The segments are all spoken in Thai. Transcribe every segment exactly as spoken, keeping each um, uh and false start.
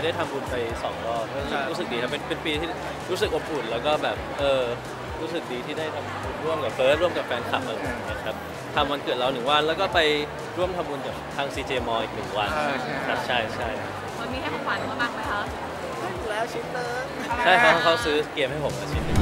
ได้ทำบุญไปสองรอบรู้สึกดีครับเป็นเป็นปีที่รู้สึกอบอุ่นแล้วก็แบบเออรู้สึกดีที่ได้ทำบุญร่วมกับเฟิร์สร่วมกับแฟนคลับอะไรอย่างเงี้ยครับทำวันเกิดเราหนึ่งวันแล้วก็ไปร่วมทำบุญกับทาง ซี เจ มอล อีกหนึ่งวันครับใช่ใช่มันมีให้ของขวัญเขาบ้างไหมคะแล้วชิ้นเติมใช่เขาเขาซื้อเกมให้ผมมาชิ้นหนึ่ง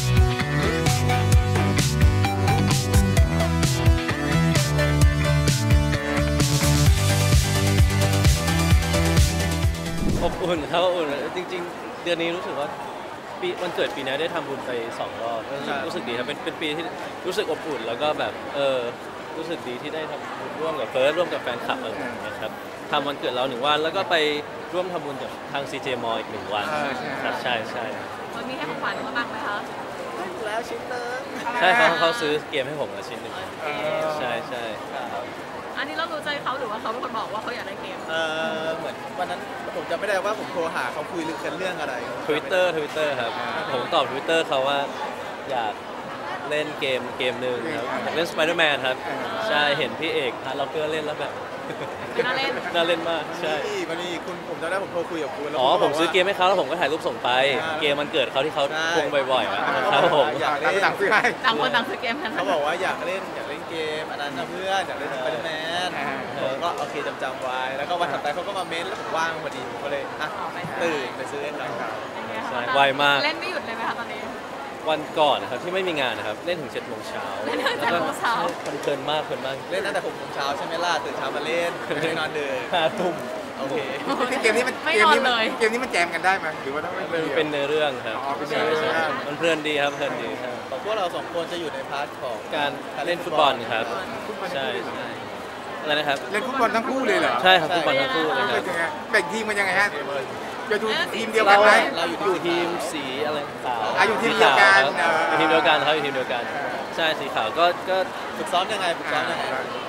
อบอุ่นครับอบอุ่นจริงๆเดือนนี้รู้สึกว่าปีวันเกิดปีนี้ได้ทำบุญไปสองรอบรู้สึกดีครับเป็นเป็นปีที่รู้สึกอบอุ่นแล้วก็แบบเออรู้สึกดีที่ได้ทำบุญร่วมกับเฟิร์สร่วมกับแฟนคลับอะไรอย่างเงี้ยครับทำวันเกิดเราหนึ่งวันแล้วก็ไปร่วมทำบุญกับทาง ซี เจ มอล อีกหนึ่งวันครับใช่ใช่มันมีให้ของขวัญเขาบ้างไหมคะแล้วชิ้นเติมใช่เขาเขาซื้อเกมให้ผมมาชิ้นหนึ่งใช่ใช่อันนี้เรารู้ใจเขาหรือว่าเขาเป็นคนบอกว่าเขาอยากได้เกมเออเหมือนวันนั้นผมจำไม่ได้ว่าผมโทรหาเขาคุยกันเรื่องอะไรทวิตเตอร์ทวิตเตอร์ครับผมตอบทวิตเตอร์เขาว่าอยากเล่นเกมเกมหนึ่งครับอยากเล่นสไปเดอร์แมนครับใช่เห็นพี่เอกฮาร์ล็อกเกอร์เล่นแล้วแบบน่าเล่นน่าเล่นมากใช่วันนี้คุณผมจำได้ผมโทรคุยกับคุณอ๋อผมซื้อเกมให้เขาแล้วผมก็ถ่ายรูปส่งไปเกมมันเกิดเขาที่เขาทวงบ่อยๆครับผมอยากเล่นต่างคนต่างซื้อเกมกันเขาบอกว่าอยากเล่นอยากเล่นเกมอันนั้นนะเพื่อนอยากเล่นสไปเดอร์แมนผมก็โอเคจำจำไว้แล้วก็วันถัดไปเขาก็มาเม้นแล้วผมว่างพอดีผมก็เลยอ่ะตื่นไปซื้อให้เขาใช่ไวมากเล่นไม่หยุดเลยไหมคะตอนนี้วันก่อนนะครับที่ไม่มีงานนะครับเล่นถึงเจ็ดโมงเช้าเล่นถึงเจ็ดโมงเช้ามันเพลินมากเพลินมากเล่นตั้งแต่หกโมงเช้าใช่ไหมล่ะตื่นเช้ามาเล่นไม่นอนดึกห้าทุ่มโอเคเกมนี้มันเกมนี้มันเกมนี้มันแจมกันได้ไหมหรือว่าต้องเป็นเนื้อเรื่องครับใช่ใช่มันเพลินดีครับเพลินดีครับพวกเราสองคนจะอยู่ในพาร์ทของการเล่นฟุตบอลครับใช่ใช่อะไรนะครับเล่นฟุตบอลทั้งคู่เลยเหรอใช่ครับฟุตบอลทั้งคู่เลยครับแบ่งทีมมันยังไงฮะจะดูทีมเดียวกันไหมเราอยู่ทีมสีอะไรขาวอยู่ทีมเดียวกันอยู่ทีมเดียวกันครับอยู่ทีมเดียวกันใช่สีขาวก็ก็ฝึกซ้อมยังไงฝึกซ้อมยังไง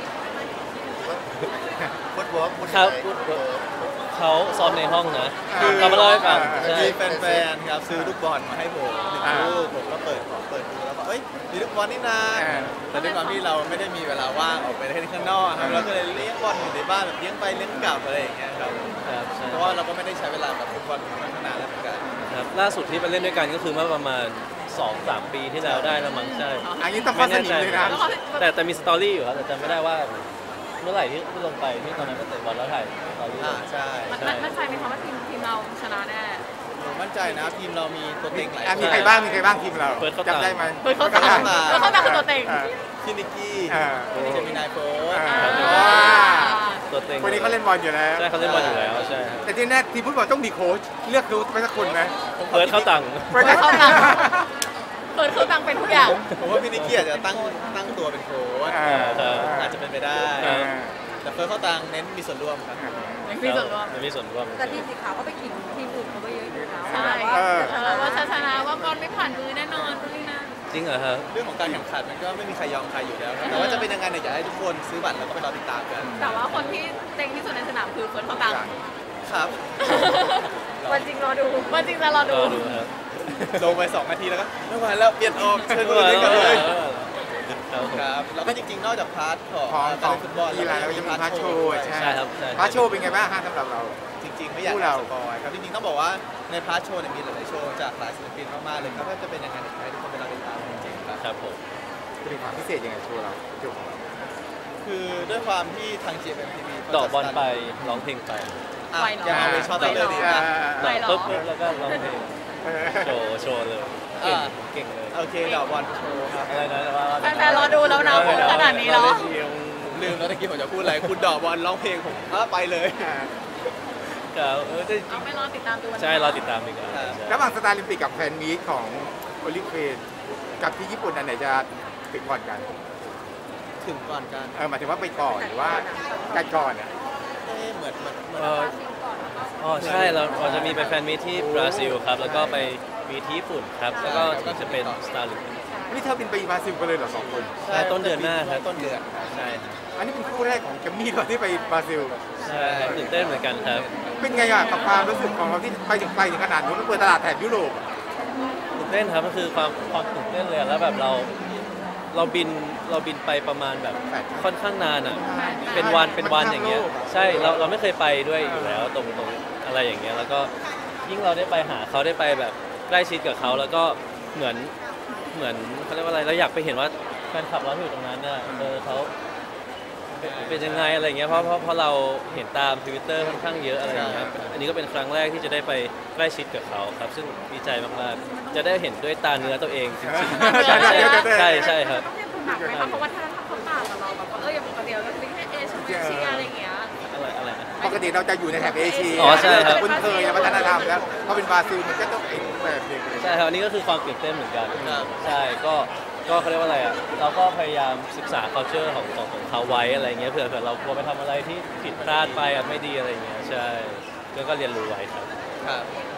ฟุตบอลครับเขาซ้อมในห้องนะเรามาเล่าให้ฟังมีแฟนๆครับซื้อลูกบอลมาให้ผมลูกผมก็เปิดของเปิดดูแล้วก็เอ้ยมีลูกบอลนี่นาแต่ด้วยความที่เราไม่ได้มีเวลาว่างออกไปเล่นข้างนอกครับเราก็เลยเลี้ยงบอลอยู่ในบ้านแบบเลี้ยงไปเลี้ยงกลับอะไรอย่างเงี้ยครับเพราะว่าเราก็ไม่ได้ใช้เวลากับฟุตบอลขนาดนั้นเหมือนกันครับล่าสุดที่ไปเล่นด้วยกันก็คือเมื่อประมาณ สองสาม ปีที่แล้วได้แล้วมั้งใช่อันนี้ต้องข้อสนิทเลยนะแต่แต่มีสตอรี่อยู่ครับแต่จำไม่ได้ว่าเมื่อไหร่ที่ลงไปที่ตอนนั้นก็เตะบอลแล้วถ่ายสตอรี่อ่าใช่มั่นใจไหมคะว่าทีมทีมเราชนะแน่มั่นใจนะทีมเรามีตัวเต็งหลายมีใครบ้างมีใครบ้างทีมเราจำได้ไหมเปิดเขาตามเปิดเขาตามคือตัวเต็งพี่นิกกี้พี่เจมินายโฟร์ตัวเต็งคนนี้เขาเล่นบอลอยู่แล้วใช่เขาเล่นบอลอยู่แล้วใช่แต่ที่แน่ทีมฟุตบอลต้องมีโค้ชเลือกโค้ชไปสักคนไหมเปิดเข้าตังเปิดเข้าตังเปิดเข้าตังเป็นทุกอย่างผมว่าพี่นิกกี้อาจจะตั้งตั้งตัวเป็นโค้ชอาจจะเป็นไปได้แต่เฟิร์สเข้าตังเน้นมีส่วนร่วมครับมีส่วนร่วมมีส่วนร่วมแต่ทีมสีขาวเขาไปขิงทีมอื่นเขาไปเยอะอยู่แล้วใช่ว่าชนะว่าบอลไม่ผ่านมือแน่นอนตรงนี้นะจริงเหรอครับเรื่องของการแข่งขันมันก็ไม่มีใครยอมใครอยู่แล้วแต่ว่าจะเป็นยังไงเนี่ยอยากให้ทุกคนซื้อบัตรแล้วก็ไปรอติดตามกันแต่ว่าคนที่เต็งที่สุดในสนามคือเฟิร์สเข้าตังครับวันจริงรอดูวันจริงจะรอดูลงไปสองนาทีแล้วก็ไม่ไหวแล้วเปลี่ยนออกเชิญเลยกันเลยครับแล้วก็จริงๆนอกจากพาร์ทของการฟุตบอลแล้วก็ยังมีพาร์ทโชว์ใช่ครับพาร์ทโชว์เป็นไงบ้างฮะสำหรับเราจริงๆไม่อยากสปอยครับจริงๆต้องบอกว่าในพาร์ทโชว์เนี่ยมีหลายๆโชว์จากหลายศิลปินมากๆเลยครับว่าจะเป็นยังไงเดี๋ยวให้ทุกคนไปรอติดตามจริงๆครับครับผมเป็นความพิเศษยังไงโชว์เราจบคือด้วยความที่ทาง จี เอ็ม ที วีดอกบอลไปร้องเพลงไปยังเอาไปชอบเลยดีนะปุ๊บแล้วก็ร้องเพลงโชว์โชว์เลยเก่งเลยโอเคดอกบอลโชว์ครับอะไรนะว่าแต่รอดูแล้วนะพูดขนาดนี้แล้วลืมแล้วตะกี้ผมจะพูดอะไรคุณดอกบอลร้องเพลงผมไปเลยครับเออเอาไม่รอติดตามดูใช่รอติดตามดีกว่าระหว่างสตาร์ลิมปิกกับแฟนมีตของโอลิมปิกกับที่ญี่ปุ่นอันไหนจะถึงก่อนกันถึงก่อนกันเออหมายถึงว่าไปก่อนหรือว่ากันก่อนอ่ะเหมือนเหมือนอ๋อใช่เราเราจะมีไปแฟนมีที่บราซิลครับแล้วก็ไปมีที่ญี่ปุ่นครับแล้วก็ที่จะเป็นสตาร์ลิมปิกนี่เธอบินไปบราซิลกันเลยเหรอสองคนใช่ต้นเดือนหน้าครับต้นเดือนใช่อันนี้เป็นคู่แรกของแกมมี่เราที่ไปบราซิลใช่ตื่นเต้นเหมือนกันครับเป็นไงอ่ะกับความรู้สึกของเราที่ไปถึงไกลถึงขนาดนู้นเปิดตลาดแถบยุโรปตื่นเต้นครับก็คือความความตื่นเต้นเลยแล้วแบบเราเราบินเราบินไปประมาณแบบค่อนข้างนานอ่ะเป็นวันเป็นวันอย่างเงี้ยใช่เราเราไม่เคยไปด้วยอยู่แล้วตรงตรงอะไรอย่างเงี้ยแล้วก็ยิ่งเราได้ไปหาเขาได้ไปแบบใกล้ชิดกับเขาแล้วก็เหมือนเหมือนเขาเรียกว่าอะไรเราอยากไปเห็นว่าแฟนคลับเราที่อยู่ตรงนั้นน่ะเออเขาเป็นเป็นยังไงอะไรเงี้ยเพราะเพราะเพราะเราเห็นตามทวิตเตอร์ค่อนข้างเยอะอะไรอย่างเงี้ยอันนี้ก็เป็นครั้งแรกที่จะได้ไปใกล้ชิดกับเขาครับซึ่งดีใจมากๆจะได้เห็นด้วยตาเนื้อตัวเองจริงๆใช่ใช่ใช่ใช่ใช่ครับหนักไหมคะเพราะว่าถ้าเขาต่างกับเราแบบว่าเอออย่างปกติเราจะเป็นแค่เอเชียเชียอะไรอย่างเงี้ยอะไรอะไรนะปกติเราจะอยู่ในแถบเอเชียอ๋อใช่ครับคุ้นเคยวัฒนธรรมแล้วพอเป็นบราซิลมันก็ต้องอีกแบบหนึงเลยใช่ครับอันนี้ก็คือความตื่นเต้นเหมือนกันครับใช่ก็ก็เขาเรียกว่าอะไรอ่ะเราก็พยายามศึกษา culture ของของของเขาไว้อะไรเงี้ยเผื่อเผื่อเรากลัวไปทำอะไรที่ผิดพลาดไปอ่ะไม่ดีอะไรเงี้ยใช่ก็ก็เรียนรู้ไว้ครับครับอ